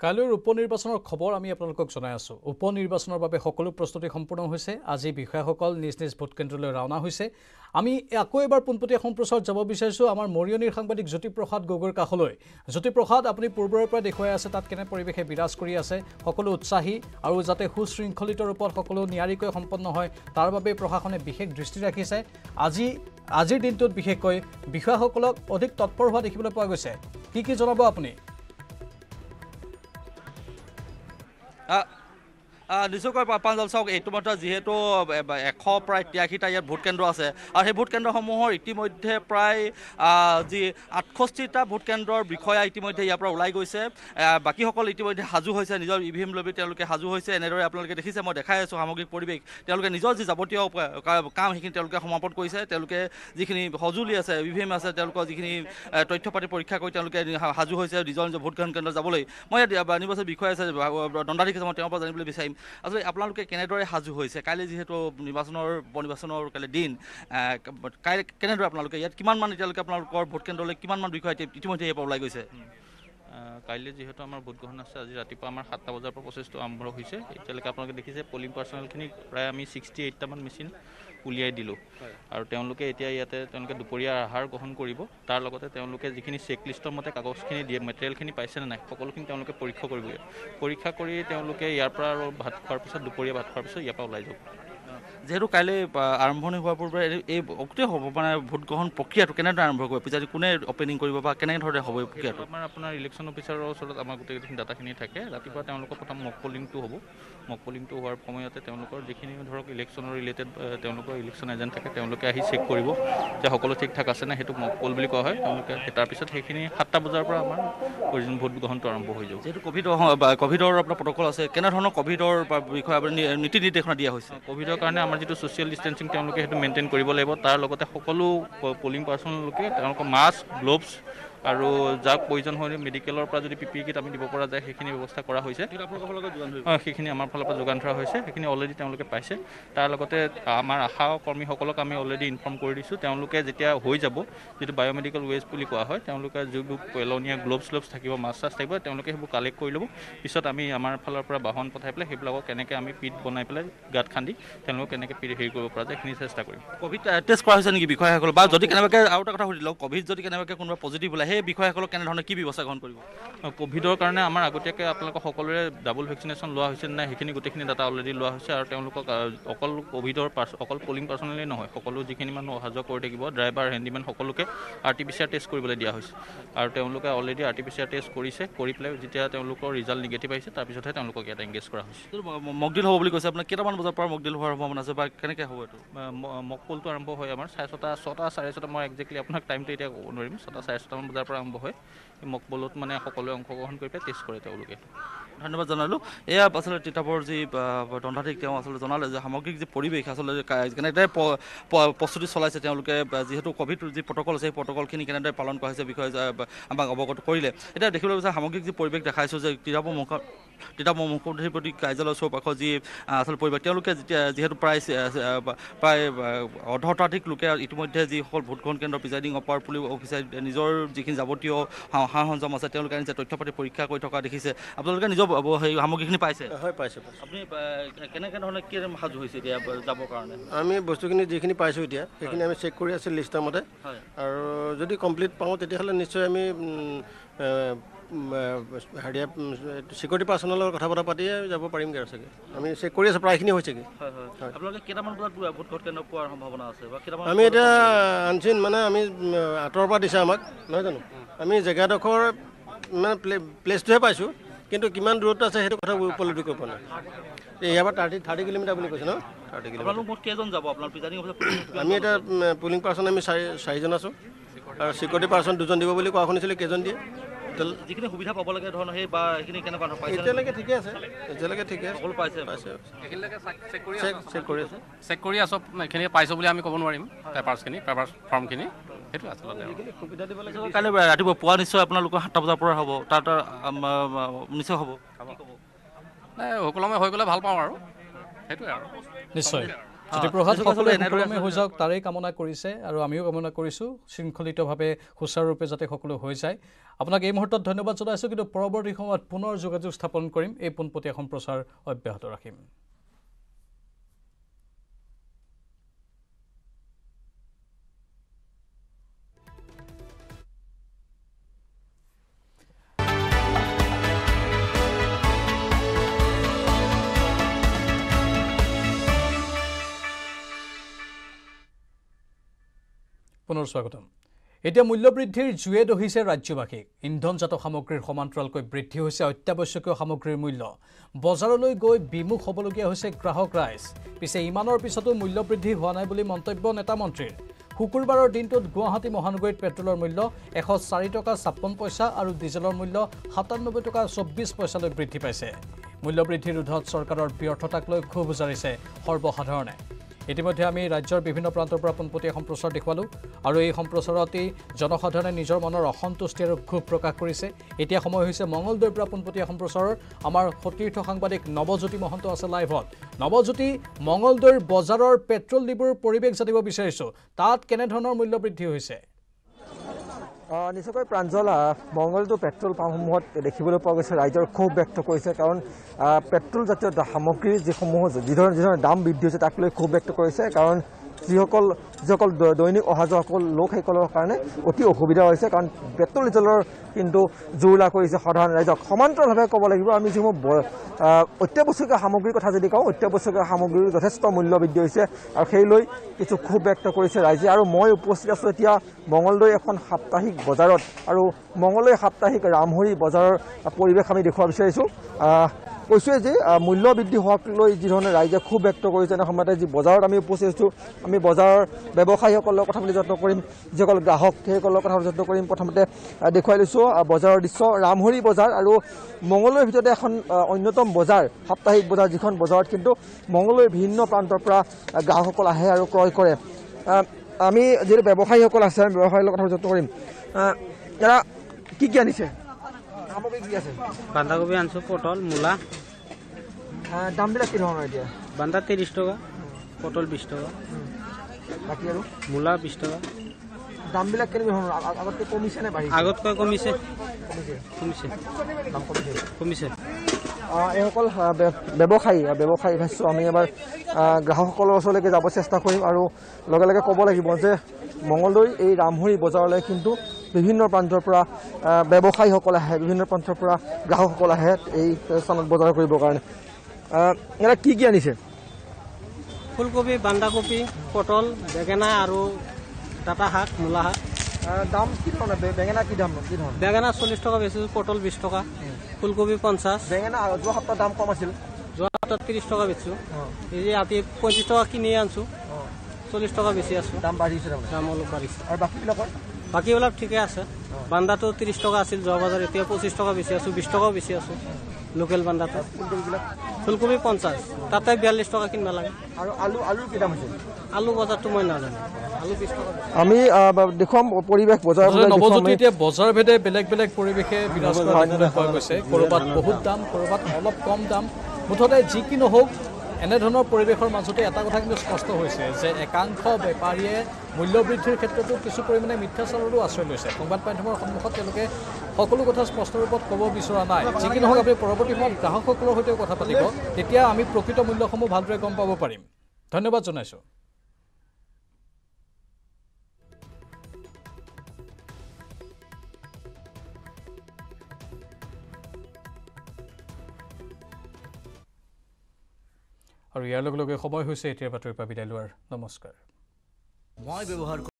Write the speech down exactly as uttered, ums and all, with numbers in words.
কাইলৈৰ উপনিৰ্বাচনৰ খবৰ আমি আপোনালোকক জনাই আছো। উপনিৰ্বাচনৰ বাবে সকলো প্ৰস্তুতি সম্পূৰ্ণ হৈছে। আজি বিষয়াসকল নিজ নিজ ভোট কেন্দ্ৰলৈ ৰাওনা হৈছে। আমি আকৌ এবাৰ পোনপটীয়া সম্প্ৰচাৰত যাব বিচাৰিছো আমাৰ মৰিয়নিৰ সাংবাদিক জ্যোতিপ্ৰসাদ গগৈৰ কাষলৈ। জ্যোতিপ্ৰসাদ, আপুনি পূৰ্বৰে পৰা দেখুৱাই আছে তাত কেনে পৰিৱেশে বিৰাজ কৰি আছে, সকলো উৎসাহী আৰু যাতে সুশৃংখলিত ৰূপত সকলো নিয়াৰিকৈ সম্পন্ন হয় তাৰ বাবে প্ৰশাসনে বিশেষ দৃষ্টি ৰাখিছে। আজি আজিৰ দিনটোত বিশেষকৈ বিষয়াসকলক অধিক তৎপৰ হোৱা দেখিবলৈ পোৱা গৈছে। কি কি জনাব আপুনি? নিশ্চয়কৈ পাঞ্জাল চাওক, ইতিমধ্যে যিহেতু এশ প্ৰায় তিয়াশীটা ইয়াত ভোট কেন্দ্ৰ আছে আৰু সেই ভোট কেন্দ্ৰসমূহৰ ইতিমধ্যে প্ৰায় যি আঠষষ্ঠিটা ভোট কেন্দ্ৰৰ বিষয়া ইতিমধ্যে ইয়াৰ পৰা ওলাই গৈছে। বাকীসকল ইতিমধ্যে সাজু হৈছে, নিজৰ ই ভি এম লৈ তেওঁলোকে সাজু হৈছে। এনেদৰে আপোনালোকে দেখিছে, মই দেখাই আছোঁ সামগ্ৰিক পৰিৱেশ। তেওঁলোকে নিজৰ যি যাৱতীয় কাম সেইখিনি তেওঁলোকে সমাপন কৰিছে। তেওঁলোকে যিখিনি সঁজুলি আছে, ই ভি এম আছে, তেওঁলোকৰ যিখিনি তথ্য পাতি পৰীক্ষা কৰি তেওঁলোকে সাজু হৈছে নিজৰ নিজৰ ভোটগ্ৰহণ কেন্দ্ৰ যাবলৈ। মই ইয়াত নিৰ্বাচনী বিষয়া আছে, দণ্ডাধীশ আছে, মই তেওঁৰ পৰা জানিবলৈ বিচাৰিম আচলতে আপোনালোকে কেনেদৰে সাজু হৈছে। কাইলৈ যিহেতু নিৰ্বাচনৰ উপনিৰ্বাচনৰ কাইলৈ দিন, কাইলৈ কেনেদৰে আপোনালোকে ইয়াত কিমান মান এতিয়ালৈকে আপোনালোকৰ ভোট কেন্দ্ৰলৈ কিমান মান বিষয়া ইতিমধ্যে ইয়াৰ পৰা ওলাই গৈছে? কাইলৈ যিহেতু আমাৰ ভোটগ্ৰহণ আছে, আজি ৰাতিপুৱা আমাৰ সাতটা বজাৰ পৰা প্ৰচেছটো আৰম্ভ হৈছে। এতিয়ালৈকে আপোনালোকে দেখিছে পলিং পাৰ্চনেলখিনি প্ৰায় আমি ছিক্সটি এইটটামান মেচিন উলিয়াই দিলোঁ আৰু তেওঁলোকে এতিয়া ইয়াতে তেওঁলোকে দুপৰীয়া আহাৰ গ্ৰহণ কৰিব। তাৰ লগতে তেওঁলোকে যিখিনি চেকলিষ্টৰ মতে কাগজখিনি দিয়ে, মেটেৰিয়েলখিনি পাইছেনে নাই, সকলোখিনি তেওঁলোকে পৰীক্ষা কৰিব। পৰীক্ষা কৰি তেওঁলোকে ইয়াৰ পৰা আৰু ভাত খোৱাৰ পিছত, দুপৰীয়া ভাত খোৱাৰ পিছত ইয়াৰ পৰা ওলাই যাব। যিহেতু কাইলৈ আৰম্ভণি হোৱাৰ পূৰ্বে এই গোটেই হ'ব মানে ভোটগ্ৰহণ প্ৰক্ৰিয়াটো কেনেদৰে আৰম্ভ কৰিব, পূজাৰী কোনে অপেনিং কৰিব বা কেনেধৰণে হ'ব এই প্ৰক্ৰিয়াটো? আমাৰ আপোনাৰ ইলেকশ্যন অফিচাৰৰ ওচৰত আমাৰ গোটেইখিনি ডাটাখিনি থাকে। ৰাতিপুৱা তেওঁলোকৰ প্ৰথম মক পলিংটো হ'ব। মক পলিংটো হোৱাৰ সময়তে তেওঁলোকৰ যিখিনি ধৰক ইলেকশ্যনৰ ৰিলেটেড তেওঁলোকৰ ইলেকশ্যন এজেণ্ট থাকে, তেওঁলোকে আহি চেক কৰিব যে সকলো ঠিক ঠাক আছে নে, সেইটো মক পল বুলি কোৱা হয়। তেওঁলোকে তাৰপিছত সেইখিনি সাতটা বজাৰ পৰা আমাৰ অৰিজিনেল ভোট গ্ৰহণটো আৰম্ভ হৈ যাব। যিহেতু ক'ভিড ক'ভিডৰ আপোনাৰ প্ৰট'কল আছে, কেনেধৰণৰ ক'ভিডৰ বিষয়ে আপুনি নীতি নিৰ্দেশনা দিয়া হৈছে? ক'ভিডৰ কাৰণে আমাৰ যিটো ছ'চিয়েল ডিষ্টেঞ্চিং তেওঁলোকে সেইটো মেইনটেইন কৰিব লাগিব। তাৰ লগতে সকলো পলিং পাৰ্চনলৈকে তেওঁলোকৰ মাস্ক, গ্ল'ভছ আৰু যাক প্ৰয়োজন হয় মেডিকেলৰ পৰা যদি পি পি ই কিট আমি দিব পৰা যায় সেইখিনি ব্যৱস্থা কৰা হৈছে। হয়, সেইখিনি আমাৰ ফালৰ পৰা যোগান ধৰা হৈছে। সেইখিনি অলৰেডি তেওঁলোকে পাইছে। তাৰ লগতে আমাৰ আশা কৰ্মীসকলক আমি অলৰেডি ইনফৰ্ম কৰি দিছোঁ। তেওঁলোকে যেতিয়া হৈ যাব, যিটো বায়'মেডিকেল ৱেষ্ট বুলি কোৱা হয়, তেওঁলোকে যিবোৰ পেলনীয়া গ্ল'ভছ গ্ল'ভছ থাকিব, মাস্ক চাস্ক থাকিব, তেওঁলোকে সেইবোৰ কালেক্ট কৰি ল'ব। পিছত আমি আমাৰ ফালৰ পৰা বাহন পঠাই পেলাই সেইবিলাকক কেনেকৈ আমি পিট বনাই পেলাই গাঁত খান্দি তেওঁলোকক কেনেকৈ পিট হেৰি কৰিব পৰা যায় সেইখিনি চেষ্টা কৰিম। ক'ভিড টেষ্ট কৰা হৈছে নেকি বিষয়াসকল? বা যদি কেনেবাকৈ আৰু এটা কথা সুধি লওক, ক'ভিড যদি কেনেবাকৈ কোনোবা পজিটিভ ওলায়, সেই বিষয়াসকলক কেনেধৰণে কি ব্যৱস্থা গ্ৰহণ কৰিব? ক'ভিডৰ কাৰণে আমাৰ আগতীয়াকৈ আপোনালোকৰ সকলোৰে ডাবল ভেকচিনেশ্যন লোৱা হৈছে নাই সেইখিনি গোটেইখিনি ডাটা অলৰেডি লোৱা হৈছে আৰু তেওঁলোকক অকল ক'ভিডৰ পাৰ্চ অকল পলিং পাৰ্চনেলেই নহয়, সকলো যিখিনি মানুহ অহা যোৱা কৰি থাকিব, ড্ৰাইভাৰ, হেণ্ডিমেন, সকলোকে R T P C R test কৰিবলৈ দিয়া হৈছে আৰু তেওঁলোকে already R T P C R test কৰিছে। কৰি পেলাই যেতিয়া তেওঁলোকৰ ৰিজাল্ট নিগেটিভ আহিছে তাৰপিছতহে তেওঁলোকক ইয়াত এংগেজ কৰা হৈছে। মকডিল হ'ব বুলি কৈছে, আপোনাৰ কেইটামান বজাৰ পৰা মকডিল হোৱাৰ সম্ভাৱনা আছে বা কেনেকৈ হ'ব এইটো? মক পলটো আৰম্ভ হয় আমাৰ চাৰে ছটা ছটা চাৰে ছটা মই একজেক্টলি আপোনাক টাইমটো এতিয়া ক'ব নোৱাৰিম। ছটা চাৰে ছটামান বজাৰ পৰা আৰম্ভ হয়। মক পলত মানে সকলোৱে অংশগ্ৰহণ কৰি পেলাই টেষ্ট কৰে তেওঁলোকে। ধন্যবাদ জনালোঁ। এয়া আচলতে তিতাবৰ যি দণ্ডাধীশ, তেওঁ আচলতে জনালে যে সামগ্ৰিক যি পৰিৱেশ আচলতে কেনেদৰে প্ৰস্তুতি চলাইছে তেওঁলোকে, যিহেতু ক'ভিড যি প্ৰট'কল আছে সেই প্ৰট'কলখিনি কেনেদৰে পালন কৰা হৈছে বিষয়ে আমাক অৱগত কৰিলে। এতিয়া দেখিবলৈ পাইছে সামগ্ৰিক যি পৰিৱেশ দেখাইছোঁ যে তিতাবৰ মুখ তিতাবৰ মুখ্যমন্ত্ৰী কাৰ্যালয়ৰ চৌপাশৰ যি আচল পৰিৱেশ, তেওঁলোকে যেতিয়া যিহেতু প্ৰায় প্ৰায় অৰ্ধ শতাধিক লোকে ইতিমধ্যে যিসকল ভোটগ্ৰহণ কেন্দ্ৰ প্ৰিজাইডিং অপাৰ পুলিং অফিচাৰ নিজৰ যিখিনি যাৱতীয় সা সৰঞ্জাম আছে তেওঁলোকে নিজে তথ্য পাতি পৰীক্ষা কৰি থকা দেখিছে। আপোনালোকে নিজৰ সেই সামগ্ৰীখিনি পাইছে? হয়, পাইছোঁ। আপুনি কেনেকৈ ধৰণে কি সাজু হৈছে এতিয়া যাবৰ কাৰণে? আমি বস্তুখিনি যিখিনি পাইছোঁ এতিয়া সেইখিনি আমি চেক কৰি আছোঁ লিষ্টৰ মতে, আৰু যদি কমপ্লিট পাওঁ তেতিয়াহ'লে নিশ্চয় আমি হেৰিয়া চিকিউৰিটি পাৰ্চনেলৰ কথা বতৰা পাতিয়ে যাব পাৰিমগৈ আৰু চাগে। আমি চেক কৰি আছোঁ, প্ৰায়খিনি হৈছেগৈ। আপোনালোকে কেইটামান বজাত ভোটগ্ৰহণ কেন্দ্ৰ পোৱাৰ সম্ভাৱনা আছে বা কেইটামান? আমি এতিয়া আনচিন মানে আমি আঁতৰৰ পৰা দিছে আমাক, নহয় জানো? আমি জেগাডোখৰ মানে প্লে প্লেচটোহে পাইছোঁ, কিন্তু কিমান দূৰত্ব আছে সেইটো কথা উপলব্ধি কৰিব পৰা নাই। ইয়াৰ পৰা থাৰ্টি থাৰ্টি কিলোমিটাৰ বুলি কৈছে ন? Thirty kilometre. মুঠ কেইজন যাব আপোনাৰ প্ৰিজাইডিং অফিচাৰ? আমি এতিয়া পুলিং পাৰ্চন আমি চাৰি চাৰিজন আছোঁ আৰু চিকিউৰিটি পাৰ্চন দুজন দিব বুলি কোৱা শুনিছিলোঁ। কেইজন দিয়ে? যিখিনি সুবিধা পাব লাগে ধৰণৰ সেই বা সেইখিনি কেনেকুৱা ধৰণৰ পাইছে? এতিয়ালৈকে ঠিকে আছে, এতিয়ালৈকে ঠিকে আছে, সকলো পাইছে পাইছে চেক কৰি আছোঁ চেক কৰি আছোঁ এইখিনি পাইছোঁ বুলি আমি ক'ব নোৱাৰিম। পেপাৰ্ছখিনি পেপাৰ ফৰ্মখিনি সেইটো আচলতে সুবিধা দিব লাগে। কাইলৈ ৰাতিপুৱা পুৱা নিশ্চয় আপোনালোকৰ সাতটা বজাৰ পৰা হ'ব, তাত নিশ্চয় হ'ব। নাই সুকলমে হৈ গ'লে ভাল পাওঁ আৰু সেইটোৱে আৰু নিশ্চয় জ্যোতিপ্ৰসাদ সকলোৱে সুকলমে হৈ যাওক তাৰেই কামনা কৰিছে আৰু আমিও কামনা কৰিছোঁ শৃংখলিতভাৱে সুচাৰুৰূপে যাতে সকলো হৈ যায় আপোনাক এই মুহূৰ্তত ধন্যবাদ জনাইছোঁ কিন্তু পৰৱৰ্তী সময়ত পুনৰ যোগাযোগ স্থাপন কৰিম এই পোনপটীয়া সম্প্ৰচাৰ অব্যাহত ৰাখিম পুনৰ স্বাগতম এতিয়া মূল্যবৃদ্ধিৰ জুয়ে দহিছে ৰাজ্যবাসীক ইন্ধনজাত সামগ্ৰীৰ সমান্তৰালকৈ বৃদ্ধি হৈছে অত্যাৱশ্যকীয় সামগ্ৰীৰ মূল্য বজাৰলৈ গৈ বিমুখ হ'বলগীয়া হৈছে গ্ৰাহক ৰাইজ পিছে ইমানৰ পিছতো মূল্যবৃদ্ধি হোৱা নাই বুলি মন্তব্য নেতা মন্ত্ৰীৰ শুকুৰবাৰৰ দিনটোত গুৱাহাটী মহানগৰীত পেট্ৰলৰ মূল্য এশ চাৰি টকা ছাপন্ন পইচা আৰু ডিজেলৰ মূল্য সাতানব্বৈ টকা চৌব্বিছ পইচালৈ বৃদ্ধি পাইছে মূল্যবৃদ্ধি ৰোধত চৰকাৰৰ ব্যৰ্থতাক লৈ ক্ষোভ জাৰিছে সৰ্বসাধাৰণে ইতিমধ্যে আমি ৰাজ্যৰ বিভিন্ন প্ৰান্তৰ পৰা পোনপটীয়া সম্প্ৰচাৰ দেখুৱালোঁ আৰু এই সম্প্ৰচাৰতেই জনসাধাৰণে নিজৰ মনৰ অসন্তুষ্টি আৰু ক্ষোভ প্ৰকাশ কৰিছে এতিয়া সময় হৈছে মঙলদৈৰ পৰা পোনপটীয়া সম্প্ৰচাৰৰ আমাৰ সতীৰ্থ সাংবাদিক নৱজ্যোতি মহন্ত আছে লাইভত নৱজ্যোতি মঙলদৈৰ বজাৰৰ পেট্ৰল ডিপুৰ পৰিৱেশ জানিব বিচাৰিছোঁ তাত কেনেধৰণৰ মূল্য বৃদ্ধি হৈছে নিশ্চয়কৈ প্ৰাঞ্জল মংগলদৈ পেট্ৰল পাম্পসমূহত দেখিবলৈ পোৱা গৈছে ৰাইজৰ ক্ষোভ ব্যক্ত কৰিছে কাৰণ পেট্ৰল জাতীয় সামগ্ৰীৰ যিসমূহ যিধৰণে যিধৰণে দাম বৃদ্ধি হৈছে তাক লৈ ক্ষোভ ব্যক্ত কৰিছে কাৰণ যিসকল যিসকল দৈনিক অহা যোৱা সকল লোক সেইসকলৰ কাৰণে অতি অসুবিধা হৈছে কাৰণ পেট্ৰল ডিজেলৰ কিন্তু জোৰলা কৰিছে সাধাৰণ ৰাইজক সমান্তৰালভাৱে ক'ব লাগিব আমি যিসমূহ অত্যাৱশ্যকীয় সামগ্ৰীৰ কথা যদি কওঁ অত্যাৱশ্যকীয় সামগ্ৰীৰ যথেষ্ট মূল্য বৃদ্ধি হৈছে আৰু সেই লৈ কিছু ক্ষোভ ব্যক্ত কৰিছে ৰাইজে আৰু মই উপস্থিত আছোঁ এতিয়া মঙলদৈ এখন সাপ্তাহিক বজাৰত আৰু মঙলদৈ সাপ্তাহিক ৰামহৰি বজাৰৰ পৰিৱেশ আমি দেখুৱাব বিচাৰিছোঁ কৈছোৱে যে মূল্য বৃদ্ধি হোৱাক লৈ যিধৰণে ৰাইজে ক্ষোভ ব্যক্ত কৰিছে এনে সময়তে যি বজাৰত আমি উপস্থিত আছোঁ আমি বজাৰৰ ব্যৱসায়ীসকলৰ কথা বুলি যত্ন কৰিম যিসকল গ্ৰাহক সেইসকলৰ কথা যত্ন কৰিম প্ৰথমতে দেখুৱাই লৈছোঁ বজাৰৰ দৃশ্য ৰামহৰি বজাৰ আৰু মঙলদৈৰ ভিতৰতে এখন অন্যতম বজাৰ সাপ্তাহিক বজাৰ যিখন বজাৰত কিন্তু মঙলদৈৰ ভিন্ন প্ৰান্তৰ পৰা গ্ৰাহকসকল আহে আৰু ক্ৰয় কৰে আমি যিহেতু ব্যৱসায়ীসকল আছে আমি ব্যৱসায়ীৰ কথা যত্ন কৰিম এৰা কি কি আনিছে সামগ্ৰী কি আছে বান্ধাকবি আনছো পটল মূলা দামবিলাক কি ধৰণৰ এতিয়া বান্ধা ত্ৰিছ টকা পটল বিছ টকা বাকী আৰু মূলা বিছ টকা দামবিলাক কেনেকুৱা ধৰণৰ আগতকৈ কমিছে নে বাঢ়িছে আগতকৈ কমিছে কমিছে কমিছে দাম কমিছে কমিছে এইসকল ব্যৱসায়ী ব্যৱসায়ী ভাষ্য আমি এবাৰ গ্ৰাহকসকলৰ ওচৰলৈকে যাব চেষ্টা কৰিম আৰু লগে লগে ক'ব লাগিব যে মঙলদৈ এই ৰামহৰি বজাৰলৈ কিন্তু বিভিন্ন প্ৰান্তৰ পৰা ব্যৱসায়ীসকল আহে বিভিন্ন প্ৰান্তৰ পৰা গ্ৰাহকসকল আহে এই স্থানত বজাৰ কৰিবৰ কাৰণে ইয়াত কি কি আনিছে ফুলকবি বন্ধাকবি পটল বেঙেনা আৰু ডাটা শাক মূলা শাক দাম কি ধৰণৰ বেঙেনা কি দাম কি ধৰণৰ বেঙেনা চল্লিছ টকা বেচিছোঁ পটল বিছ টকা ফুলকবি পঞ্চাছ বেঙেনা যোৱা সপ্তাহৰ দাম কম আছিল যোৱা সপ্তাহত ত্ৰিছ টকা বেচিছোঁ এই আজি পঁয়ত্ৰিছ টকা কিনি আনিছোঁ চল্লিছ টকা বেছি আছোঁ দাম বাঢ়িছে দাম অলপ বাঢ়িছে আৰু বাকীবিলাকৰ বাকীবিলাক ঠিকে আছে বান্দাটো ত্ৰিছ টকা আছিল যোৱা বজাৰ এতিয়া পঁচিছ টকা বেছি আছোঁ বিছ টকাও বেছি আছোঁ লোকেল বান্দাটো ফুলকবিবিলাক ফুলকবি পঞ্চাছ তাতে বিয়াল্লিছ টকা কিনিব লাগে আৰু আলু আলুৰ কি দাম হৈছে আলু বজাৰটো মই নাজানো আলু বিছ টকা আমি দেখুৱাম পৰিৱেশ বজাৰ নৱজ্যোতি এতিয়া বজাৰ ভেদে বেলেগ বেলেগ পৰিৱেশে বিৰাজ কৰা দেখিবলৈ পোৱা গৈছে ক'ৰবাত বহুত দাম ক'ৰবাত অলপ কম দাম মুঠতে যি কি নহওক এনেধৰণৰ পৰিৱেশৰ মাজতে এটা কথা কিন্তু স্পষ্ট হৈছে যে একাংশ বেপাৰীয়ে মূল্যবৃদ্ধিৰ ক্ষেত্ৰতো কিছু পৰিমাণে মিথ্যাচাৰৰো আশ্ৰয় লৈছে সংবাদ মাধ্যমৰ সন্মুখত তেওঁলোকে সকলো কথা স্পষ্ট ৰূপত ক'ব বিচৰা নাই যি কি নহওক আপুনি পৰৱৰ্তী সময়ত গ্ৰাহকসকলৰ সৈতেও কথা পাতিব তেতিয়া আমি প্ৰকৃত মূল্যসমূহ ভালদৰে গম পাব পাৰিম ধন্যবাদ জনাইছোঁ আৰু ইয়াৰ লগে লগে সময় হৈছে এতিয়াৰ বাতৰিৰ পৰা বিদায় লোৱাৰ নমস্কাৰ মই ব্যৱহাৰ